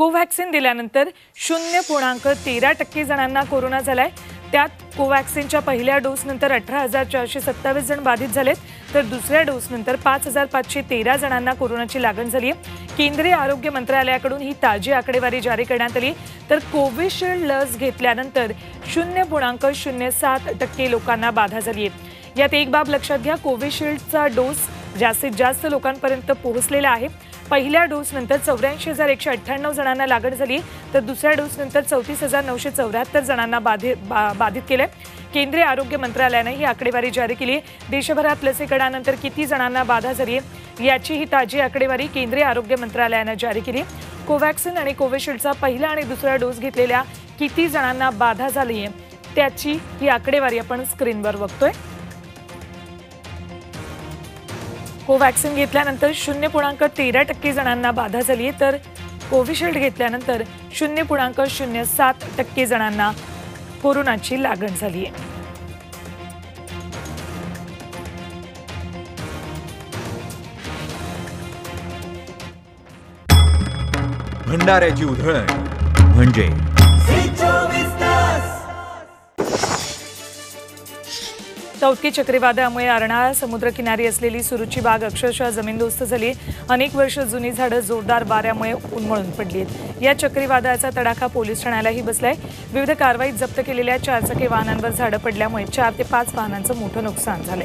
कोव्हॅक्सिन दिल्यानंतर 0.13% जणांना कोरोना झालाय। त्यात कोव्हॅक्सिनच्या पहिल्या डोस नंतर 18,427 जण बाधित झालेत, तर दुसऱ्या डोस नंतर 5,513 जणांना कोरोनाची लागण झाली आहे। केंद्रीय आरोग्य मंत्रालयाकडून ही ताजी आकडेवारी जारी करण्यात आली, तर कोविशिल्ड लस घेतल्यानंतर 0.07% लोकांना बाधा झाली आहे। यात एक बाब लक्षात घ्या, कोविशिल्डचा डोस जास्तीत जास्त लोकांपर्यंत पोहोचलेला आहे। पहिल्या डोस नंतर 84,198 जणांना लागण झाली, तर दुसऱ्या डोस नंतर 34,974 जणांना बाधित केले। केंद्रीय आरोग्य मंत्रालयाने ही आकडेवारी जारी केली आहे। देशभरात लसीकरणानंतर किती जणांना बाधा झाली आहे याची ही ताजी आकडेवारी केंद्रीय आरोग्य मंत्रालयाने जारी केली। कोव्हॅक्सिन आणि कोविशिल्डचा पहिला आणि दुसरा डोस घेतलेल्या किती जणांना बाधा झाली आहे त्याची ही आकडेवारी आपण स्क्रीनवर बघतोय। कोव्हॅक्सिन घेतल्यानंतर 0.13% जणांना बाधा झाली आहे, तर कोविशिल्ड घेतल्यानंतर 0.07% जणांना कोरोनाची लागण झाली आहे। भंडाऱ्याची उधळण म्हणजे तौत्की चक्रीवादळामुळे अर्नाळा समुद्रकिनारी असलेली सुरुची बाग अक्षरशः जमीनदोस्त झाली। अनेक वर्ष जुनी झाडं जोरदार वाऱ्यामुळे उन्मळून पडली आहेत। या चक्रीवादळाचा तडाखा पोलीस ठाण्यालाही बसलाय। विविध कारवाईत जप्त केलेल्या 4 चाकी वाहनांवर झाडं पडल्यामुळे 4 ते 5 वाहनांचं मोठं नुकसान झालंय।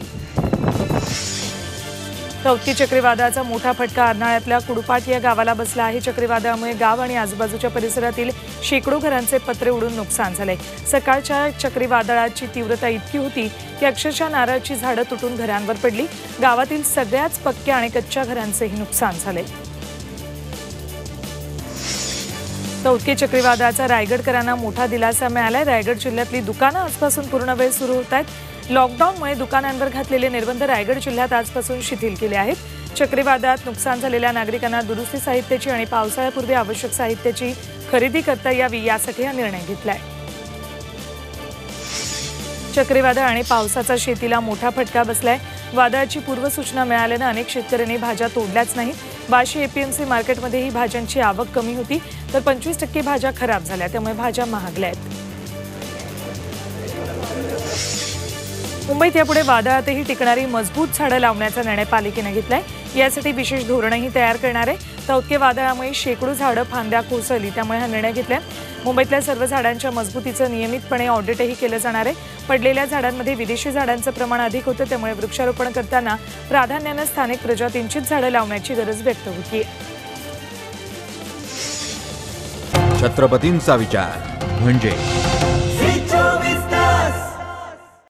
तौत्की चक्रीवादळाचा मोठा फटका अर्नाळ्यातल्या कुडपाट या गावाला बसला आहे। चक्रीवादळामुळे गाव आणि आजूबाजूच्या परिसरातील शेकडो घरांचे पत्रे उडून नुकसान झाले। सकाळच्या चक्रीवादळाची तीव्रता इतकी होती की अक्षरशः नारळाची झाडं तुटून घरांवर पडली। गावातील सगळ्याच पक्क्या आणि कच्च्या घरांचेही नुकसान झाले। तौत्की चक्रीवादळाचा रायगडकरांना मोठा दिलासा मिळालाय। रायगड जिल्ह्यातली दुकानं आजपासून पूर्ण वेळ सुरू होत आहेत। लॉकडाऊनमुळे दुकानांवर घातलेले निर्बंध रायगड जिल्ह्यात आजपासून शिथिल केले आहेत। चक्रीवादळात नुकसान झालेल्या नागरिकांना दुरुस्ती साहित्याची आणि पावसाळ्यापूर्वी आवश्यक साहित्याची खरेदी करता यावी यासाठी हा निर्णय घेतलाय। चक्रीवादळ आणि पावसाचा शेतीला मोठा फटका बसलाय। वादळाची पूर्वसूचना मिळाल्याने अनेक शेतकऱ्यांनी भाज्या तोडल्याच नाही। बार्शी एपीएमसी मार्केटमध्येही भाज्यांची आवक कमी होती, तर 25% भाज्या खराब झाल्या, त्यामुळे भाज्या महागल्या आहेत। मुंबईत यापुढे वादळातही टिकणारी मजबूत झाडं लावण्याचा निर्णय पालिकेने घेतलाय। यासाठी विशेष धोरणही तयार करणार आहे। तौत्के वादळामुळे शेकडो झाडं फांद्या कोसळली, त्यामुळे हा निर्णय घेतलाय। मुंबईतल्या सर्व झाडांच्या मजबूतीचं नियमितपणे ऑडिटही केलं जाणार आहे। पडलेल्या झाडांमध्ये विदेशी झाडांचं प्रमाण अधिक होतं, त्यामुळे वृक्षारोपण करताना प्राधान्याने स्थानिक प्रजातींचीच झाडं लावण्याची गरज व्यक्त होतीये। छत्रपतींचा विचार म्हणजे